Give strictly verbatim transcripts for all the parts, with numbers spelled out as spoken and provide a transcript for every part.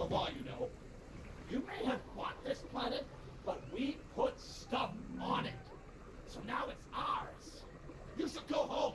law, you know. You may have bought this planet, but we put stuff on it. So now it's ours. You should go home.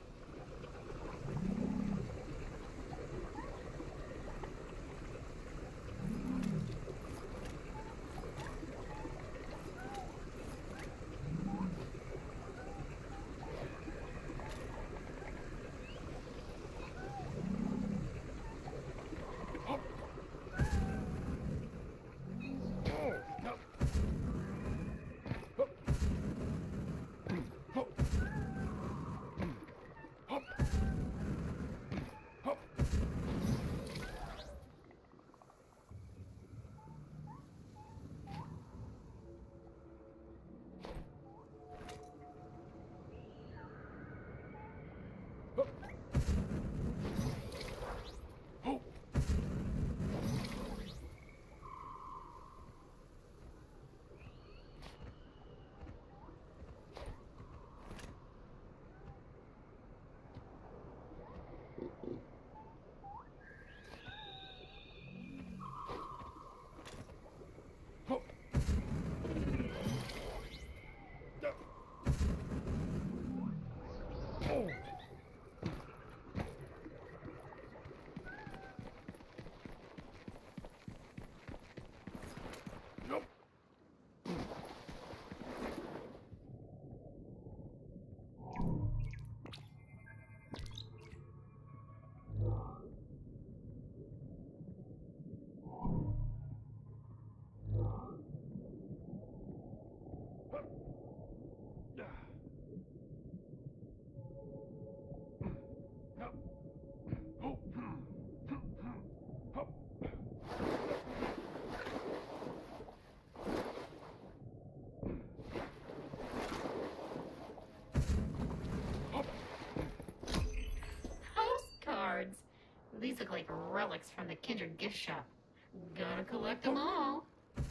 Postcards. These look like relics from the Kindred gift shop. Gotta collect them all.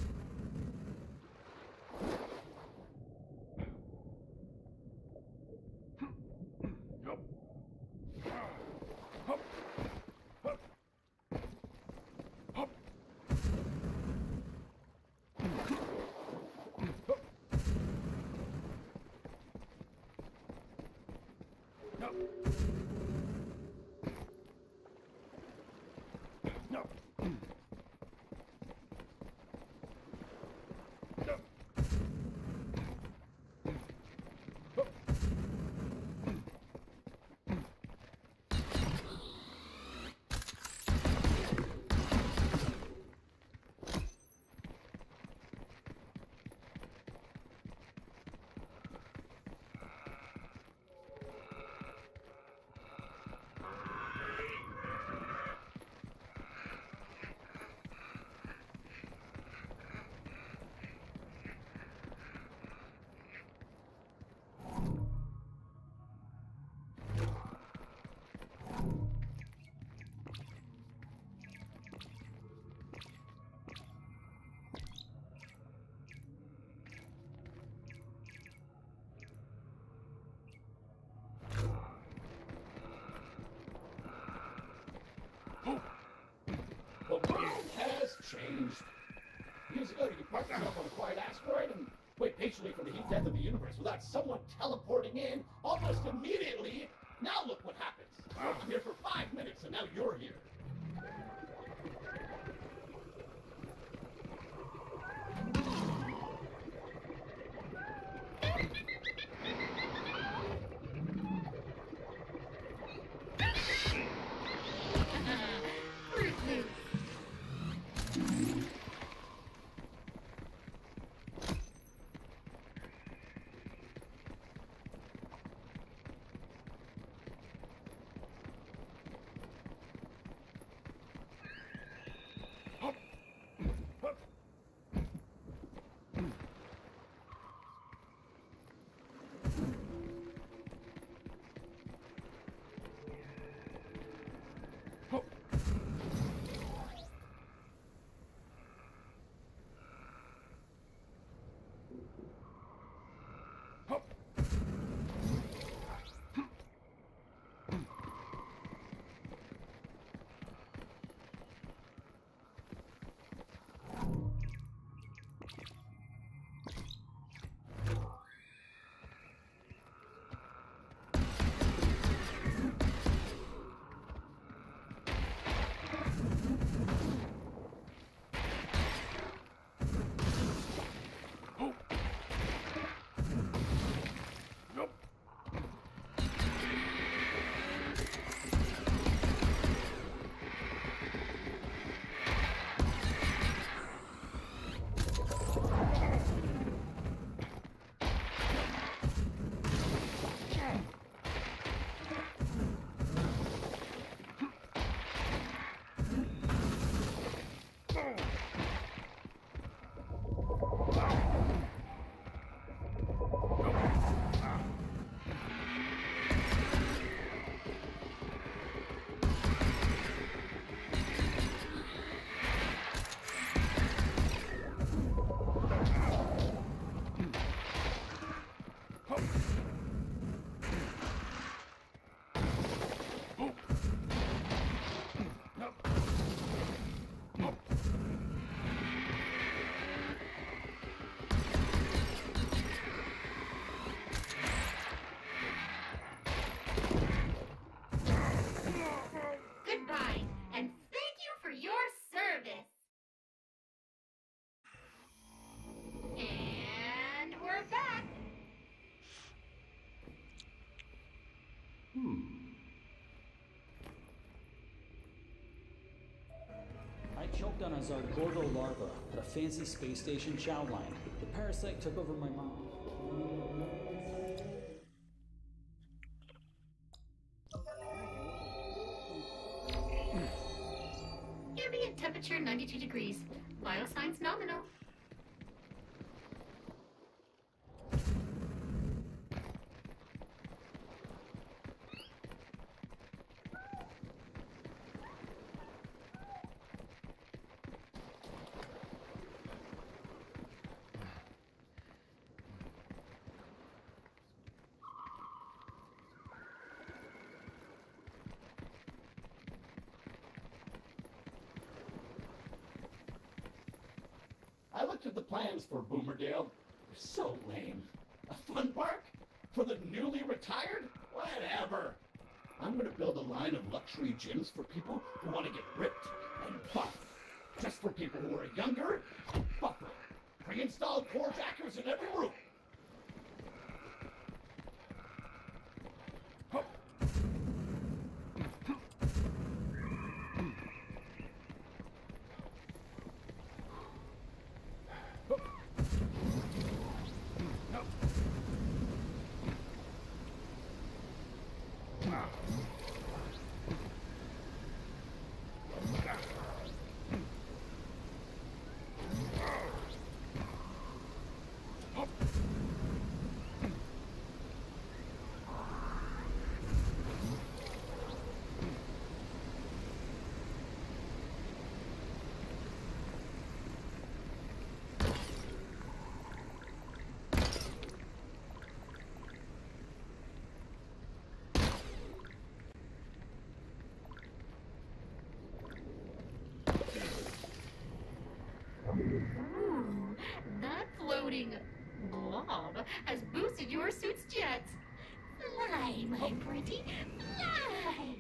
The world has changed. Years ago, you could park yourself on a quiet asteroid and wait patiently for the heat death of the universe without someone teleporting in almost immediately. Now look what happens. I'm here for five minutes and now you're here. chopped on a Zargordo larva at a fancy space station chow line. The parasite took over my mom. Ambient temperature ninety-two degrees. Biosigns nominal. I looked at the plans for Boomerdale. They're so lame. A fun park? For the newly retired? Whatever. I'm gonna build a line of luxury gyms for people who want to get ripped and buff. Just for people who are younger and buffer. Pre-installed core jackers in every room. Ooh, that floating blob has boosted your suit's jets. Fly, my pretty, fly!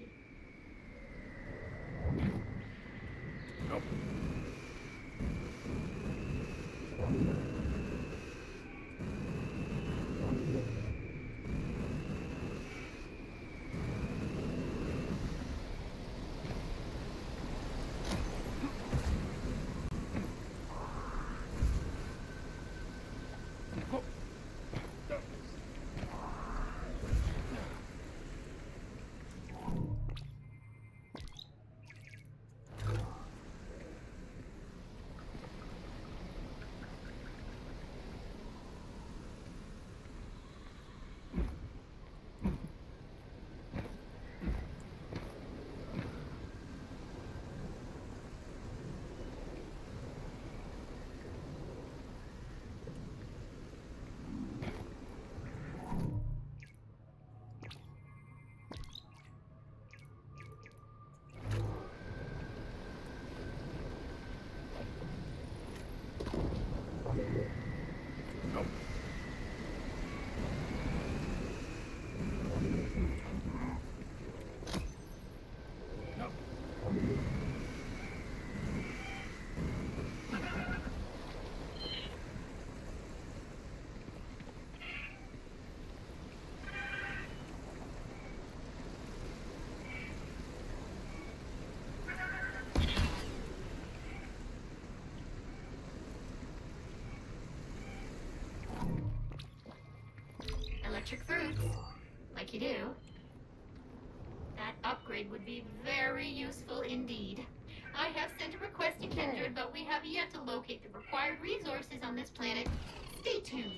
Electric fruits, like you do. That upgrade would be very useful indeed. I have sent a request to Kindred, but we have yet to locate the required resources on this planet. Stay tuned.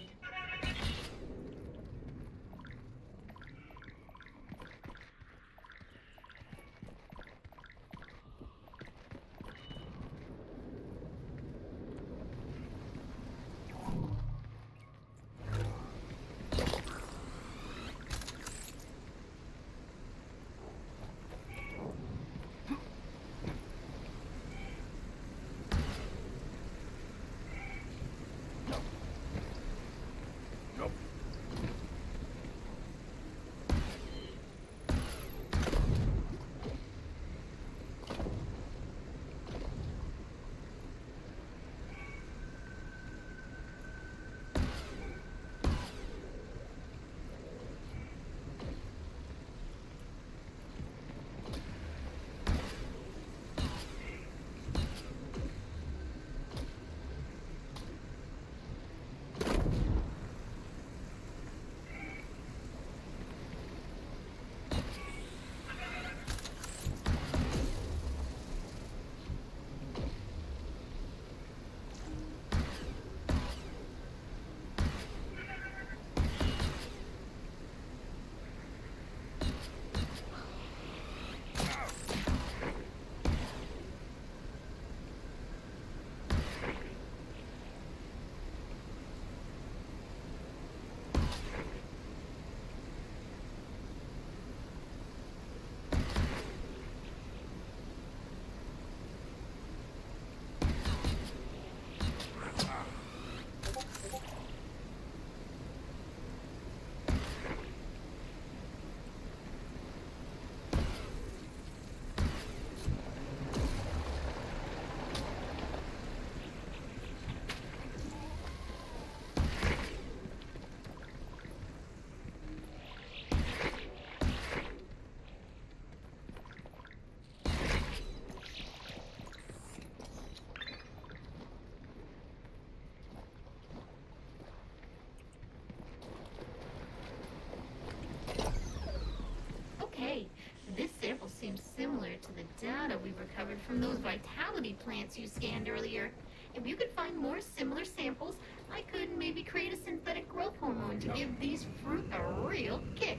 from those vitality plants you scanned earlier. If you could find more similar samples, I could maybe create a synthetic growth hormone to give these fruit a real kick.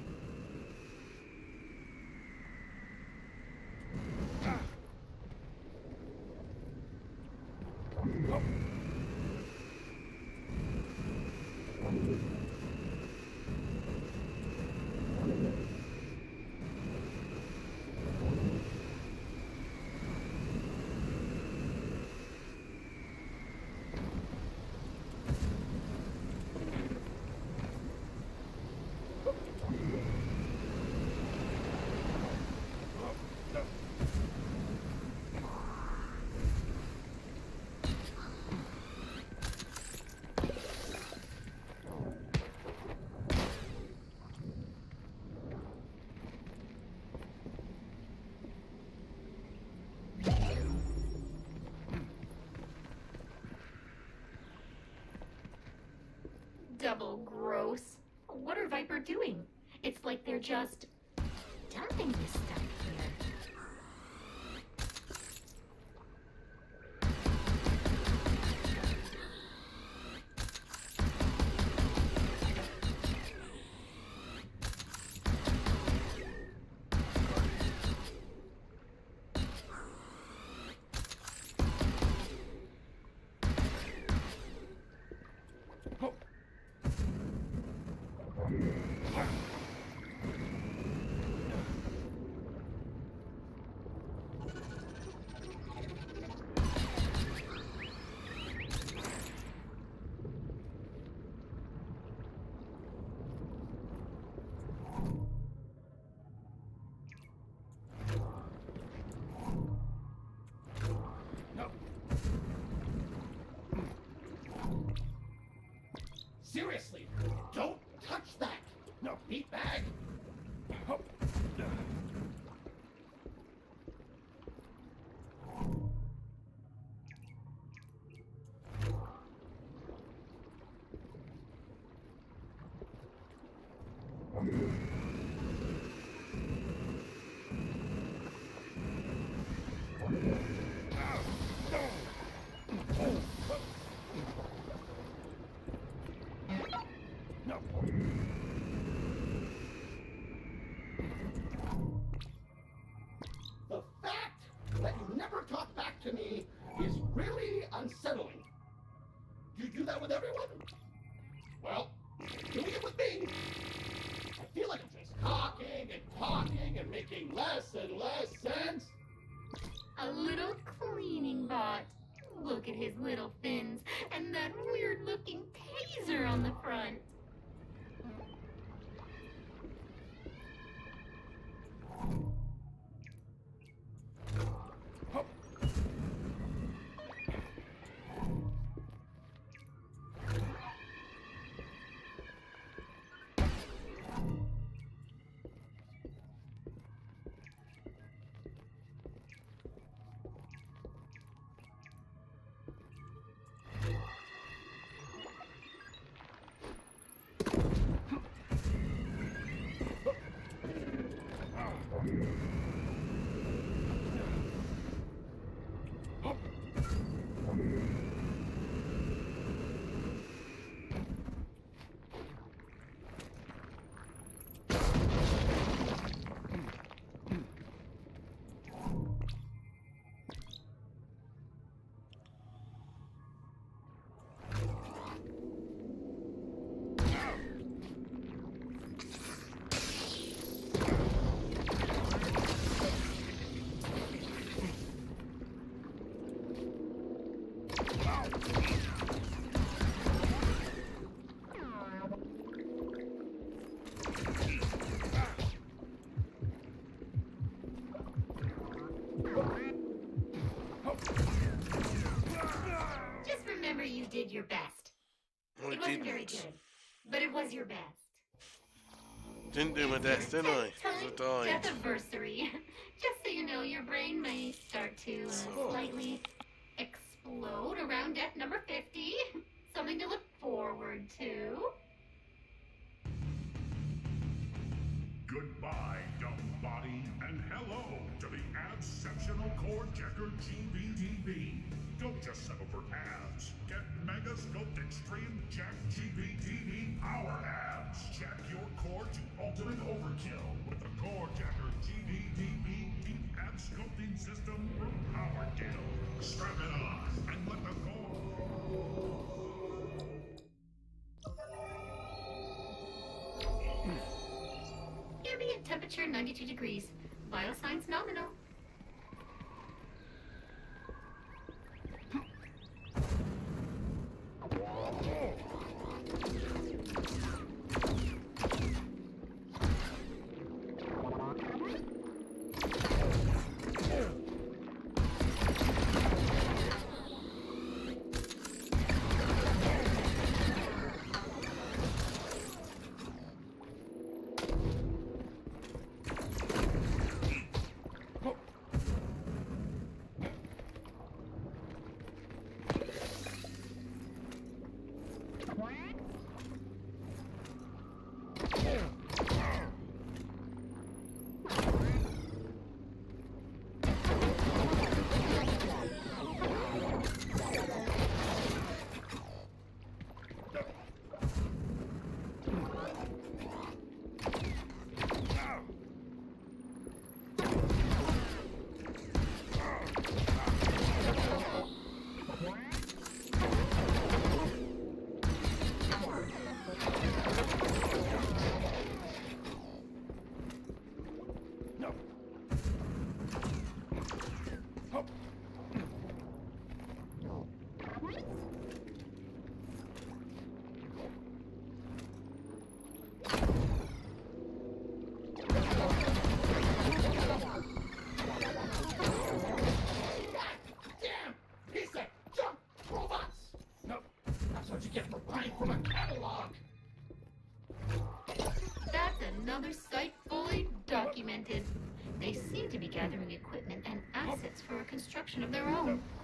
Double gross. What are Viper doing? It's like they're just dumping this stuff here. Seriously, don't touch that! No, meat bag! The fact that you never talk back to me is really unsettling. You do that with everyone? Well, doing it with me. I feel like I'm just talking and talking and making less and less sense. A little cleaning bot. Look at his little fins and that weird-looking taser on the front. Just remember you did your best. I It wasn't very didn't. good, but it was your best. Didn't do my best, did I? Time, So I died. death anniversary. Just so you know, your brain may start to uh, slightly explode around death number fifty. Something to look forward to. Goodbye, dumb body, and hello to the Abceptional Core Jet Jacker G B D B. Don't just settle for abs. Get Mega Sculpt Extreme Jack G B D B Power Abs. Jack your core to ultimate overkill with the Core Jacker G B D B Deep Ab Sculpting System from Power Kill. Strap it on and let the core. Ambient temperature ninety-two degrees. Vital signs nominal. Another site fully documented. They seem to be gathering equipment and assets for a construction of their own.